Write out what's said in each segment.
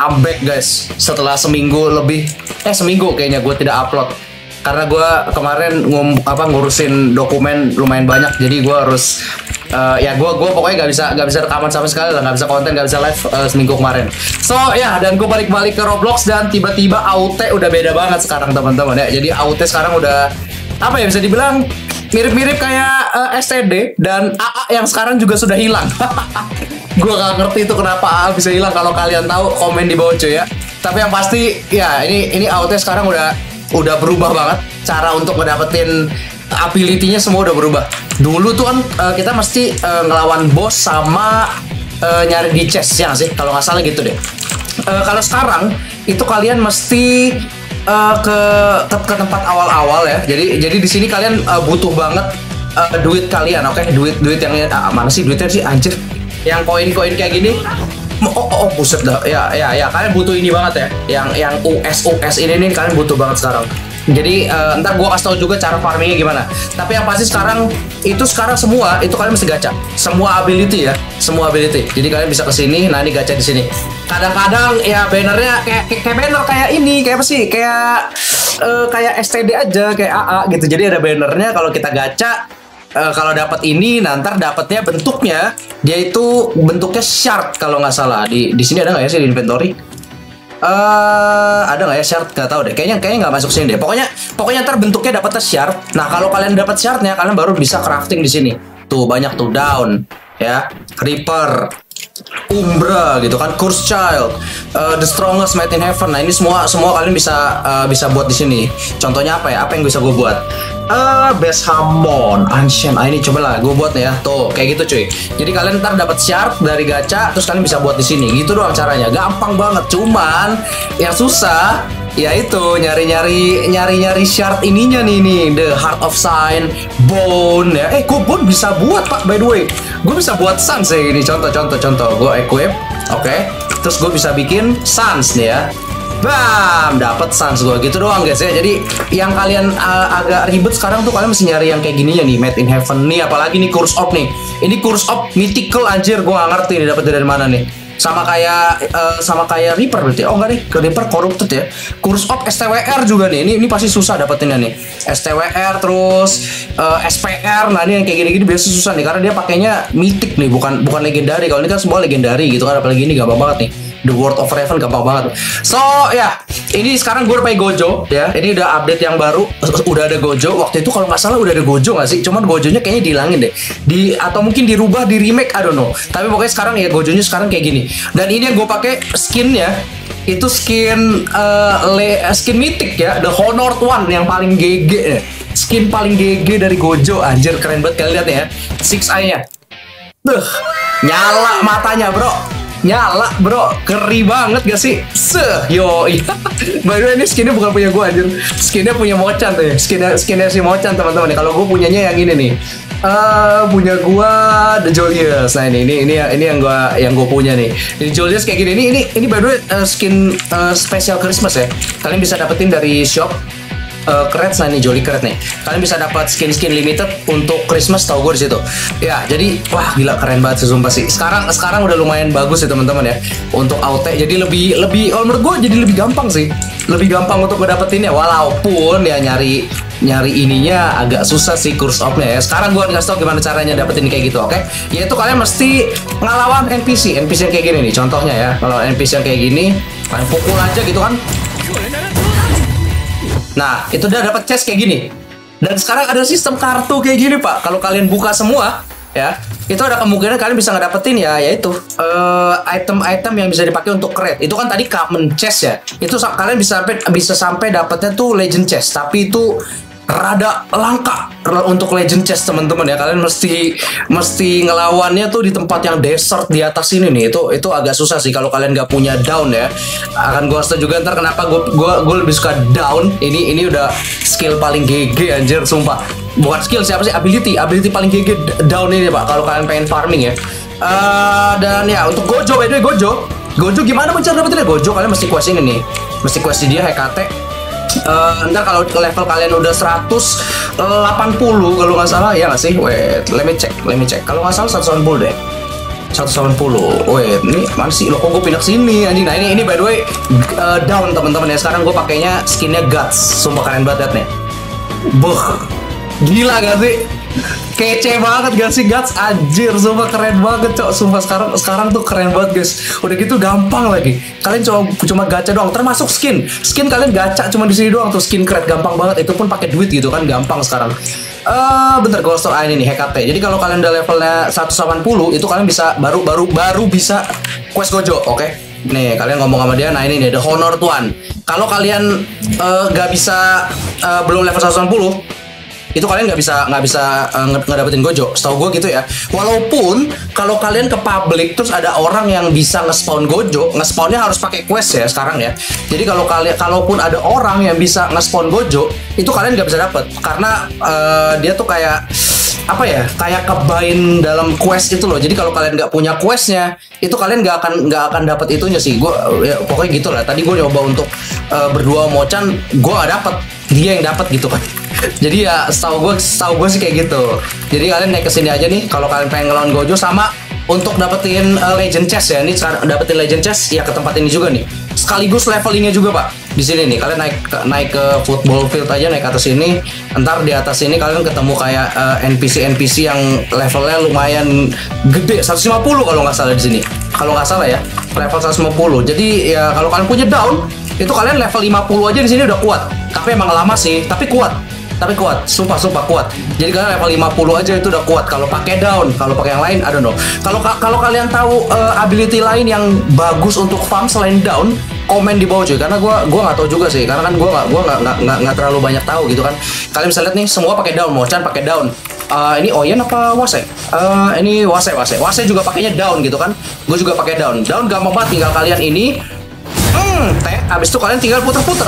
I'm back guys. Setelah seminggu lebih, seminggu kayaknya gue tidak upload. Karena gue kemarin ngurusin dokumen lumayan banyak, jadi gue harus gue pokoknya nggak bisa rekaman sama sekali lah, nggak bisa konten, nggak bisa live seminggu kemarin. So ya, dan gue balik ke Roblox dan tiba-tiba AUT udah beda banget sekarang teman-teman ya. Jadi AUT sekarang udah apa ya, bisa dibilang mirip-mirip kayak STD, dan AA yang sekarang juga sudah hilang. Gue gak ngerti itu kenapa AA bisa hilang. Kalau kalian tahu komen di bawah cuy ya. Tapi yang pasti ya ini AUT sekarang udah berubah banget. Cara untuk ngedapetin ability-nya semua udah berubah. Dulu tuh kan kita mesti ngelawan bos sama nyari di chest ya sih, kalau nggak salah gitu deh. Kalau sekarang itu kalian mesti ke tempat awal-awal ya. Jadi di sini kalian butuh banget duit kalian, oke? Duit yang mana sih duitnya sih anjir? Yang koin-koin kayak gini. Oh buset dah. Ya kalian butuh ini banget ya. Yang US ini nih kalian butuh banget sekarang. Jadi ntar gua kasih tau juga cara farmingnya gimana. Tapi yang pasti sekarang semua itu kalian mesti gacha. Semua ability ya, semua ability. Jadi kalian bisa kesini, nah ini gacha di sini. Kadang-kadang ya bannernya kayak banner kayak ini, kayak apa sih? Kayak STD aja, kayak AA gitu. Jadi ada bannernya kalau kita gacha. Kalau dapat ini, nanti dapatnya bentuknya, dia itu bentuknya shard kalau nggak salah. Di sini ada nggak ya sih di inventory? Ada nggak ya shard? Nggak tahu deh. Kayaknya nggak masuk sini deh. Pokoknya ntar bentuknya dapatnya shard. Nah kalau kalian dapat shardnya, kalian baru bisa crafting di sini. Tuh banyak tuh down, ya, Reaper, Umbra gitu kan, Curse Child, The Strongest Made in Heaven. Nah ini semua kalian bisa buat di sini. Contohnya apa ya? Apa yang bisa gue buat? Best Hammond, Ancient. Ini coba lah gue buat nih ya. Tuh kayak gitu cuy. Jadi kalian ntar dapat shard dari gacha, terus kalian bisa buat di sini. Gitu doang caranya. Gampang banget. Cuman yang susah yaitu nyari shard ininya nih, The Heart of Sign, Bone ya. Gue Bone bisa buat pak, by the way. Gue bisa buat Sans ya ini. Contoh. Gue equip, oke. Terus gue bisa bikin Sans nih ya. Bam, dapat Sans gue gitu doang guys ya. Jadi yang kalian agak ribet sekarang tuh kalian mesti nyari yang kayak gininya nih, Made in Heaven nih, apalagi nih Curse of nih. Ini Curse of mythical anjir, gue gak ngerti nih dapat dari mana nih. Sama kayak Reaper berarti. Oh enggak nih, ke Reaper corrupted ya. Curse of STWR juga nih. Ini pasti susah dapetinnya nih. STWR terus SPR. Nah, ini yang kayak gini-gini biasa susah nih karena dia pakainya mythic nih, bukan legendary. Kalau ini kan semua legendary gitu kan, apalagi ini gampang banget nih. The World of Raven gampang banget. So ya, ini sekarang gue udah pakai Gojo ya. Ini udah update yang baru, udah ada Gojo. Waktu itu kalau nggak salah udah ada Gojo nggak sih? Cuman Gojonya kayaknya dihilangin deh. Atau mungkin dirubah, di remake, I don't know. Tapi pokoknya sekarang ya Gojonya sekarang kayak gini. Dan ini yang gue pakai skinnya itu skin mythic ya, The Honored One yang paling GG ya. Skin paling GG dari Gojo, anjir keren banget kalian lihat ya. Six Eye-nya. Nyala matanya, bro. Nyala bro, keri banget gak sih? Yo, by the way ini skinnya bukan punya gue anjir. Skinnya punya Mochan tuh ya. Skinnya si Mochan teman-teman nih. Kalau gue punyanya yang ini nih. Punya gue The Julius. Nah ini yang gue punya nih. Ini Julius kayak gini. Ini by the way skin spesial Christmas ya. Kalian bisa dapetin dari shop. Keren, nah ini Jolly keren nih. Kalian bisa dapat skin limited untuk Christmas, tahu gue di situ. Ya, jadi wah gila keren banget sih sumpah sih. Sekarang udah lumayan bagus ya teman-teman ya untuk AUT. Jadi lebih kalau menurut gue jadi lebih gampang sih. Lebih gampang untuk ngedapetinnya, walaupun ya nyari ininya agak susah sih Curse of-nya ya. Sekarang gue ngasih tau gimana caranya dapetin kayak gitu, oke? Yaitu kalian mesti ngelawan NPC yang kayak gini nih. Contohnya ya, kalau NPC yang kayak gini, kalian pukul aja gitu kan. Nah, itu udah dapat chest kayak gini. Dan sekarang ada sistem kartu kayak gini, Pak. Kalau kalian buka semua, ya, itu ada kemungkinan kalian bisa ngedapetin yaitu item-item yang bisa dipakai untuk crate. Itu kan tadi common chest ya. Itu kalian bisa sampai dapatnya tuh legend chest, tapi itu rada langka untuk legend chest teman-teman ya. Kalian mesti ngelawannya tuh di tempat yang desert di atas ini nih. Itu agak susah sih kalau kalian nggak punya down ya. Akan gue setuju juga ntar kenapa gue lebih suka down. Ini udah skill paling GG anjir sumpah. Bukan skill, siapa sih, ability paling GG down ini pak kalau kalian pengen farming ya. Dan ya untuk Gojo, by the way Gojo gimana cara dapetinnya Gojo? Kalian mesti quest ini nih, mesti quest di dia HKT. Ntar kalau level kalian udah 180 kalau nggak salah ya nggak sih? Wait, let me check. Kalau nggak salah 180 deh. 180. Wait, ini mana sih? Loh, kok gue pindah ke sini anjing. Nah, ini by the way down teman-teman ya. Sekarang gue pakainya skinnya Guts. Sumpah keren banget nih. Buh. Gila gak sih? Kece banget gak sih Guts? Anjir, sumpah keren banget, cok. Sumpah sekarang tuh keren banget, guys. Udah gitu gampang lagi. Kalian cuma gacha doang, termasuk skin. Skin kalian gacha cuma di sini doang tuh, skin crate gampang banget. Itu pun pakai duit gitu kan, gampang sekarang. Bentar, gue store ini nih HKT. Jadi kalau kalian udah levelnya 180 itu kalian bisa baru bisa quest Gojo, oke? Nih, kalian ngomong sama dia. Nah, ini nih The Honor Tuan. Kalau kalian nggak bisa belum level 180 itu kalian nggak bisa ngedapetin Gojo, setahu gue gitu ya. Walaupun kalau kalian ke public terus ada orang yang bisa nge-spawn Gojo, nge-spawnnya harus pakai quest ya sekarang ya. Jadi kalaupun ada orang yang bisa nge-spawn Gojo, itu kalian nggak bisa dapet karena dia tuh kayak apa ya, kayak kebain dalam quest itu loh. Jadi kalau kalian nggak punya questnya, itu kalian nggak akan dapet itunya sih. Gue ya, pokoknya gitu lah. Tadi gue nyoba untuk berdua Mochan, gue nggak dapet, dia yang dapet gitu kan. Jadi ya setahu gue sih kayak gitu. Jadi kalian naik ke sini aja nih kalau kalian pengen ngelawan Gojo. Sama untuk dapetin Legend Chest ya. Ini dapetin Legend Chest ya ke tempat ini juga nih. Sekaligus levelingnya juga, Pak. Di sini nih kalian naik ke football field aja, naik ke atas ini. Ntar di atas ini kalian ketemu kayak NPC yang levelnya lumayan gede, 150 kalau nggak salah di sini. Kalau nggak salah ya, level 150. Jadi ya kalau kalian punya down, itu kalian level 50 aja di sini udah kuat. Tapi emang lama sih, tapi kuat. Sumpah kuat. Jadi kalian level 50 aja itu udah kuat kalau pakai down. Kalau pakai yang lain, I don't know. Kalau kalian tahu ability lain yang bagus untuk farm selain down, komen di bawah cuy. Karena gua nggak tahu juga sih. Karena kan gua nggak terlalu banyak tahu gitu kan. Kalian bisa lihat nih semua pakai down. Mochan pakai down. Ini Oyen apa Wase? Ini Wase juga pakainya down gitu kan. Gue juga pakai down. Down gampang banget, tinggal kalian ini. Abis itu kalian tinggal puter-puter.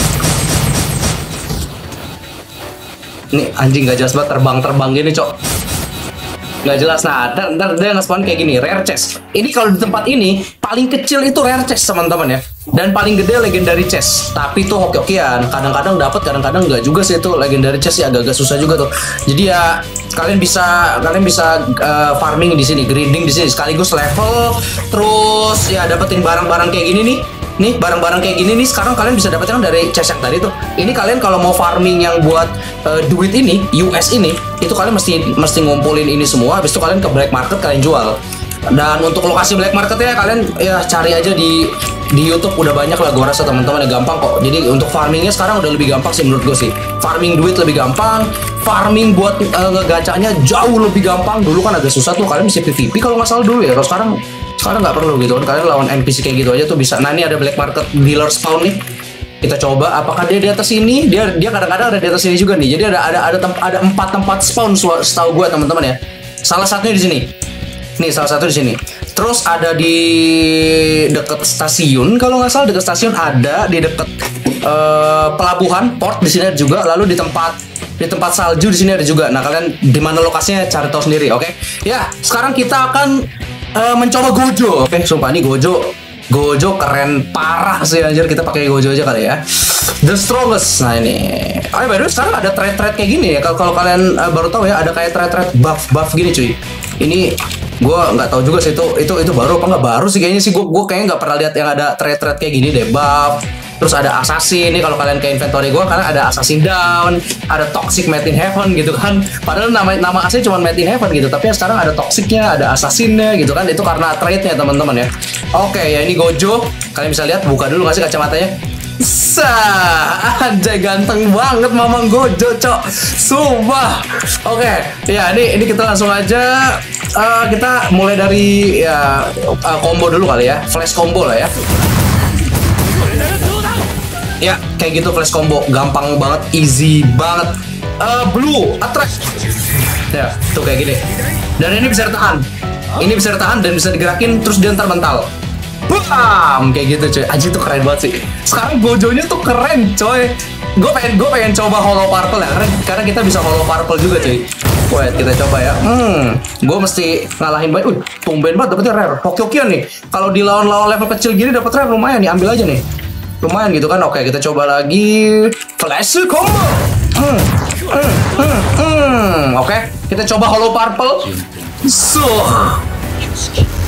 Ini anjing gak jelas banget, terbang gini cok, nggak jelas. Nah ntar dia nge-spawn kayak gini, rare chest. Ini kalau di tempat ini paling kecil itu rare chest teman-teman ya, dan paling gede legendary chest. Tapi tuh hoki-hokian, kadang-kadang dapat, kadang-kadang nggak juga sih. Itu legendary chest ya agak-agak susah juga tuh. Jadi ya kalian bisa farming di sini, grinding di sini sekaligus level, terus ya dapetin barang-barang kayak gini nih. Nih barang-barang kayak gini nih sekarang kalian bisa dapetin dari chest yang tadi tuh. Ini kalian kalau mau farming yang buat duit ini, US ini, itu kalian mesti ngumpulin ini semua. Habis itu kalian ke black market kalian jual. Dan untuk lokasi black marketnya kalian ya cari aja di YouTube, udah banyak lah gue rasa teman-teman, ya gampang kok. Jadi untuk farmingnya sekarang udah lebih gampang sih menurut gue sih. Farming duit lebih gampang, farming buat ngegacanya jauh lebih gampang. Dulu kan agak susah tuh, kalian mesti PvP kalau nggak salah dulu ya. Kalau sekarang nggak perlu gitu kan, kalian lawan NPC kayak gitu aja tuh bisa. Nah ini ada black market dealer spawn nih, kita coba apakah dia di atas ini. Dia kadang-kadang ada di atas sini juga nih. Jadi ada 4 tempat spawn setahu gue teman-teman ya. Salah satunya di sini nih, salah satu di sini. Terus ada di deket stasiun kalau nggak salah, deket stasiun ada, di deket pelabuhan port di sini ada juga. Lalu di tempat salju di sini ada juga. Nah kalian di mana lokasinya cari tahu sendiri, oke? Ya sekarang kita akan mencoba Gojo. Oke, sumpah nih Gojo keren parah sih anjir. Kita pakai Gojo aja kali ya. The strongest. Nah ini. By the way sekarang ada trade kayak gini ya. Kalau kalian baru tahu ya, ada kayak trade buff gini cuy. Ini gue nggak tahu juga sih itu baru apa nggak baru sih kayaknya sih. Gue kayaknya nggak pernah lihat yang ada trade kayak gini deh, buff. Terus ada assassin nih kalau kalian ke inventory gue, karena ada assassin down, ada toxic made in heaven gitu kan. Padahal nama asli cuma made in heaven gitu, tapi ya sekarang ada toxicnya, ada assassinnya gitu kan. Itu karena trade-nya teman-teman ya. Oke ya, ini Gojo. Kalian bisa lihat, buka dulu nggak sih kacamatanya? Anjay ganteng banget Mamang Gojo cok, sumpah. Oke, ya ini kita langsung aja kita mulai dari ya combo dulu kali ya, flash combo lah ya. Ya kayak gitu flash combo, gampang banget, easy banget. Blue attract. Ya tuh kayak gini. Dan ini bisa bertahan. Ini bisa bertahan dan bisa digerakin, terus dia ntar mental. Bam, kayak gitu coy. Aji tuh keren banget sih. Sekarang Gojonya tuh keren coy. Gue pengen coba Hollow Purple ya, karena kita bisa Hollow Purple juga cuy. Wait, kita coba ya. Gue mesti ngalahin banget. Tumben banget dapetnya rare. Hoki-hokian nih. Kalau di lawan-lawan level kecil gini dapet rare lumayan nih, ambil aja nih. Lumayan gitu kan. Oke, kita coba lagi flash combo. Oke, kita coba Hollow Purple.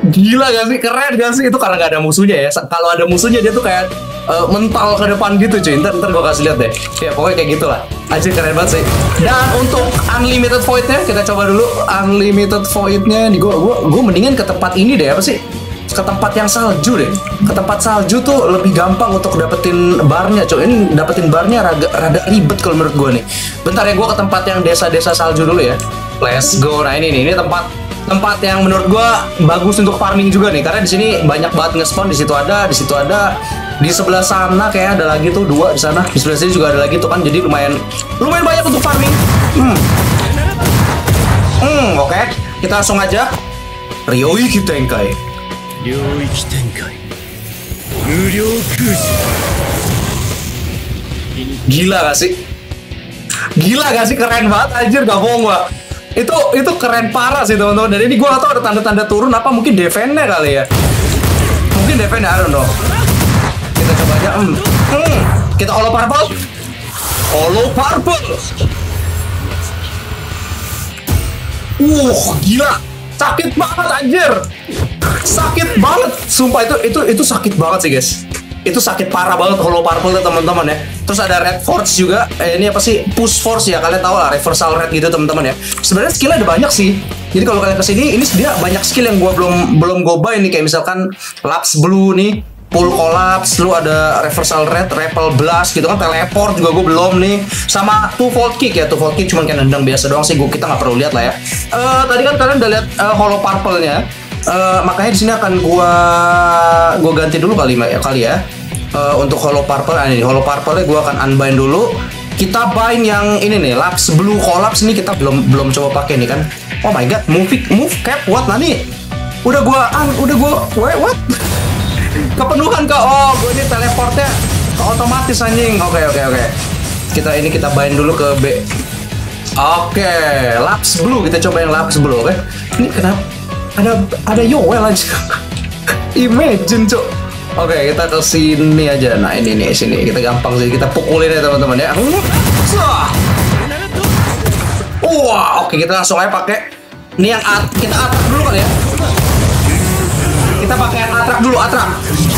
Gila gak sih? Keren gak sih? Itu karena gak ada musuhnya ya. Kalau ada musuhnya dia tuh kayak mental ke depan gitu cuy. Ntar gue kasih lihat deh. Ya pokoknya kayak gitulah. Anjir keren banget sih. Dan untuk unlimited void-nya kita coba dulu. Unlimited void-nya nih gue mendingan ke tempat ini deh. Apa sih? Ke tempat yang salju deh. Ke tempat salju tuh lebih gampang untuk dapetin barnya cuy. Ini dapetin barnya rada ribet kalau menurut gue nih. Bentar ya, gue ke tempat yang desa-desa salju dulu ya. Let's go. Nah ini nih, ini tempat yang menurut gua bagus untuk farming juga nih, karena di sini banyak banget nge-spawn. Di situ ada, di sebelah sana kayak ada lagi tuh 2 di sana, di sebelah sini juga ada lagi tuh kan, jadi lumayan banyak untuk farming. Oke. Kita langsung aja Ryoiki Tenkai. Gila gak sih? Gila gak sih? Keren banget anjir, gak bohong gua. Itu keren parah sih teman-teman. Dan ini gue gak tau ada tanda-tanda turun apa, mungkin defense-nya kali ya. Mungkin defense-nya, I don't know. Kita coba aja. Kita holo purple. Gila. Sakit banget anjir. Sakit banget. Sumpah itu sakit banget sih guys. Itu sakit parah banget holo purple tuh teman-teman ya. Terus ada red force juga. Ini apa sih? Push force ya, kalian tahu lah, reversal red gitu teman-teman ya. Sebenarnya skillnya ada banyak sih. Jadi kalau kalian kesini, ini dia banyak skill yang gua belum gobain nih, kayak misalkan lapse blue nih, full collapse, lu ada reversal red, repel blast gitu kan, teleport juga gue belum nih, sama two fold kick ya. Two fold kick cuman kayak nendang biasa doang sih, kita nggak perlu lihat lah ya. Tadi kan kalian udah lihat holo purple-nya. Makanya di sini akan gua ganti dulu kali ya. Untuk holo purple, ini holo purple-nya gua akan unbind dulu. Kita bind yang ini nih, lapse blue collapse nih, kita belum coba pakai nih kan. Oh my god, move cap what nani? Udah gua wait, what? Kepenuhan kak. Oh, gua ini teleportnya ke otomatis anjing. Oke. Kita bind dulu ke B. Oke, lapse blue, kita coba yang lapse blue, oke. Ini kenapa ada Yoel aja. Imagine cok. Oke, kita ke sini aja. Nah, ini nih sini. Kita gampang sih, kita pukulin ya teman-teman ya. Wah, oke, kita langsung aja pakai ini yang kita atrak dulu kali ya. Kita pakai yang atrak dulu, atrak.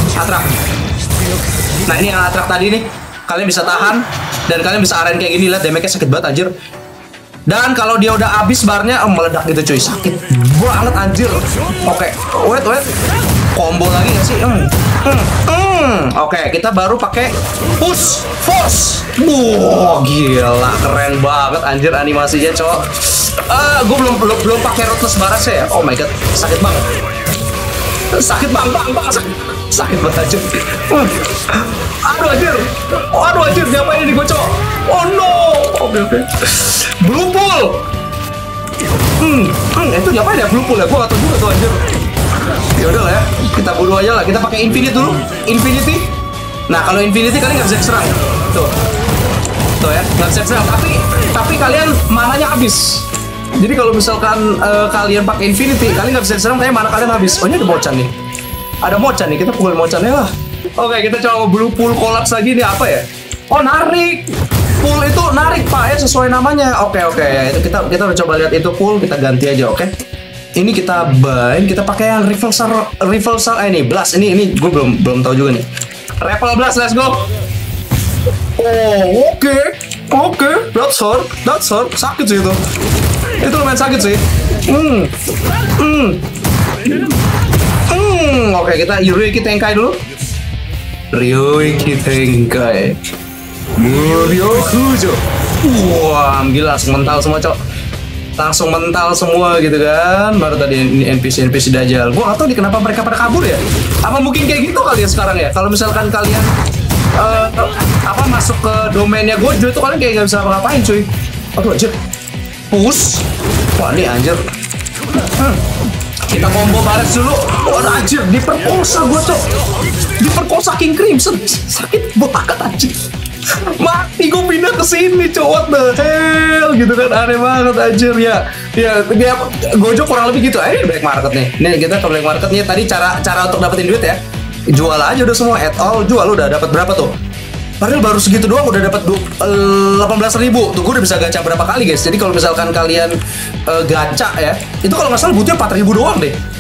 Nah, ini yang atrak tadi nih. Kalian bisa tahan dan kalian bisa aren kayak gini. Lihat damage-nya sakit banget anjir. Dan kalau dia udah habis barnya meledak gitu cuy, sakit banget anjir. Oke, wait. Combo lagi gak sih? Oke, kita baru pakai push force. Gila, keren banget anjir animasinya, cowok. Gue belum pakai ruthless baras ya. Oh my god, sakit banget. Sakit banget anjir. Aduh anjir, ngapain ini gue, cowok? Oh no. Oke. Blue pool. Itu ngapain ya blue pool ya? Gue gak tau juga tuh anjir. Yaudah lah ya, kita bunuh aja lah. Kita pakai infinity dulu. Infinity. Nah, kalau infinity kalian nggak bisa diserang. Tuh ya, nggak bisa diserang. Tapi kalian mananya habis. Jadi kalau misalkan kalian pakai infinity, kalian nggak bisa diserang, tapi mana kalian habis. Oh, ini ada Mochan nih. Ada Mochan nih, kita pukul Mochannya lah. Oke, kita coba blue pool collapse lagi nih, apa ya? Oh, narik. Pool itu narik pak ya, sesuai namanya. Oke. Itu kita udah coba lihat itu pool, kita ganti aja, oke? Ini kita bind, kita pakai yang reversal ini blast. Ini gue belum tahu juga nih. Repel blast, let's go. Oh, oke. That's hard. Sakit sih itu. Itu lumayan sakit sih. Oke, kita Ryoiki Tenkai dulu. Ryoiki Tenkai. Muryokujo. Wah, gila, langsung mental semua, cok. Langsung mental semua gitu kan. Baru tadi NPC Dajjal. Gua gak tau nih kenapa mereka pada kabur ya. Apa mungkin kayak gitu kali ya sekarang ya. Kalau misalkan kalian masuk ke domainnya Gojo itu kalian kayak gak bisa apa-ngapain cuy. Aduh anjir. Push. Wah ini anjir. Kita combo baret dulu. Waduh anjir, diperkosa gua, cok. Diperkosa King Crimson. Sakit banget anjir. Mati gue pindah ke sini, cok. What the hell gitu kan, aneh banget anjir ya. Gojo kurang lebih gitu. Ini black market nih. Nih kita ke black market nih. Tadi cara untuk dapetin duit ya. Jual aja udah semua, add all, jual. Udah dapat berapa tuh? Padahal baru segitu doang udah dapat 18.000. Tuh gue udah bisa gacha berapa kali guys. Jadi kalau misalkan kalian gacha ya, itu kalau nggak salah butuhnya 4.000 doang deh.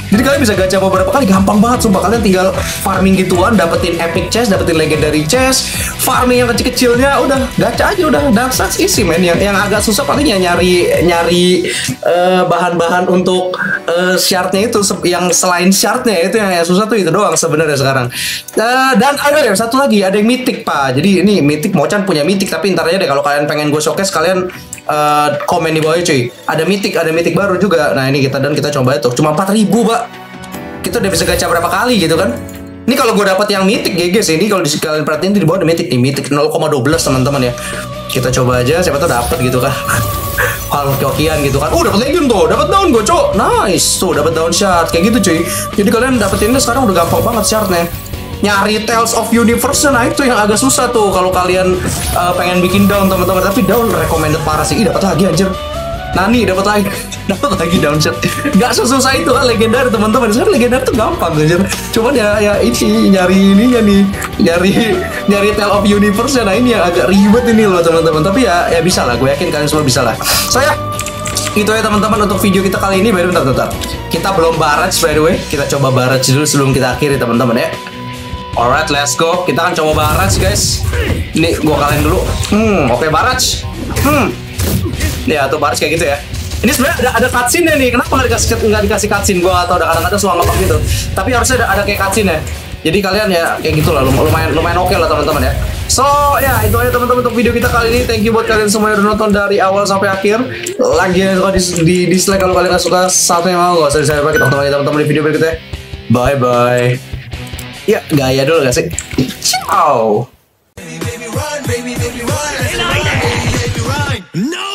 Jadi kalian bisa gacha beberapa kali, gampang banget sumpah. Kalian tinggal farming gituan, dapetin epic chest, dapetin legendary chest, farming yang kecil-kecilnya, udah gacha aja udah. That's easy man. Yang agak susah palingnya nyari bahan-bahan untuk shardnya itu, yang selain shardnya itu yang susah tuh itu doang sebenarnya sekarang. Dan ada ya satu lagi, ada yang mythic pak. Jadi ini mythic, Mochan punya mythic, tapi ntar aja deh kalau kalian pengen gue showcase, kalian komen di bawah cuy. Ada mythic baru juga. Nah ini kita coba itu. Cuma 4.000 pak. Kita udah bisa gacha berapa kali gitu kan. Ini kalau gue dapat yang mythic GG sih. Ini kalau kalian perhatiin di bawah ada mythic nih, mythic 0,12 teman-teman ya. Kita coba aja, siapa tuh dapat gitu kan. Hal kokian gitu kan. Dapat legend tuh, dapat daun gue cok. Nice tuh, dapat daun shard kayak gitu cuy. Jadi kalian dapetinnya sekarang udah gampang banget shardnya. Nyari Tales of Universe, nah itu yang agak susah tuh kalau kalian pengen bikin daun teman-teman. Tapi daun recommended parah sih. Dapat lagi anjir. Nani dapat lagi daun shot. Gak sesusah itu kan legendar teman-teman. Sekarang legendar tuh gampang aja. Cuman ya ini nyari ininya nih, nyari Tale of Universe. Nah ini yang agak ribet ini loh teman-teman. Tapi ya bisa lah. Gue yakin kalian semua bisa lah. Itu ya teman-teman untuk video kita kali ini. Bentar. Kita belum barrage by the way. Kita coba barrage dulu sebelum kita akhiri teman-teman ya. Alright, let's go. Kita akan coba barrage guys. Ini gua kalahin dulu. Oke, barrage. Ya tuh barrage kayak gitu ya. Ini sebenarnya ada cutscene nih. Kenapa nggak dikasih cutscene? Gua atau kadang-kadang suka ngomong gitu. Tapi harusnya ada kayak cutscene ya. Jadi kalian ya kayak gitulah, lumayan oke lah teman-teman ya. So ya itu aja teman-teman untuk video kita kali ini. Thank you buat kalian semua yang udah nonton dari awal sampai akhir. Lagi yang suka di dislike kalau kalian nggak suka, satu yang mau nggak usah di-share. Kita ketemu lagi teman-teman di video berikutnya. Bye bye. Ya, gaya dulu gak sih? Ciao. Baby, run, baby, run. No!